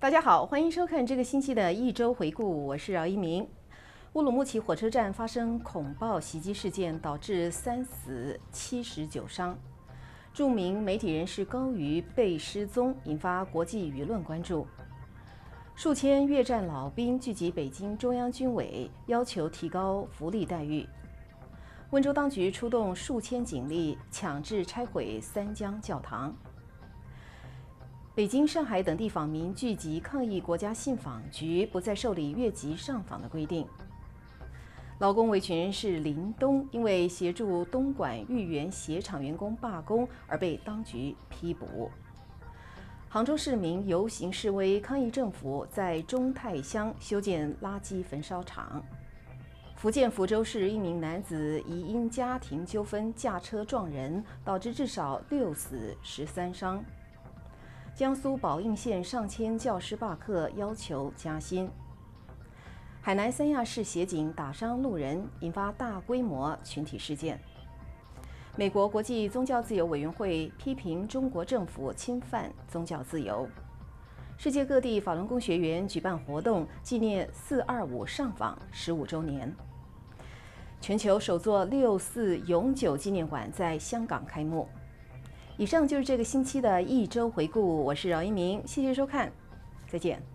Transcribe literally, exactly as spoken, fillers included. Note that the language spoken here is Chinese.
大家好，欢迎收看这个星期的一周回顾，我是饶一鸣。乌鲁木齐火车站发生恐爆袭击事件，导致三死七十九伤。著名媒体人士高瑜被失踪，引发国际舆论关注。数千越战老兵聚集北京中央军委，要求提高福利待遇。温州当局出动数千警力，强制拆毁三江教堂。北京、上海等地访民聚集抗议国家信访局不再受理越籍上访的规定。劳工维权人士林东因为协助东莞豫园鞋厂员工罢工而被当局批捕。杭州市民游行示威抗议政府在中泰乡修建垃圾焚烧厂。福建福州市一名男子疑因家庭纠纷驾车撞人，导致至少六死十三伤。江苏宝应县上千教师罢课，要求加薪。海南三亚市协警打伤路人，引发大规模群体事件。美国国际宗教自由委员会批评中国政府侵犯宗教自由。世界各地法轮功学员举办活动，纪念四二五上访十五周年。全球首座六四永久纪念馆在香港开幕。以上就是这个星期的一周回顾，我是饶一鸣，谢谢收看，再见。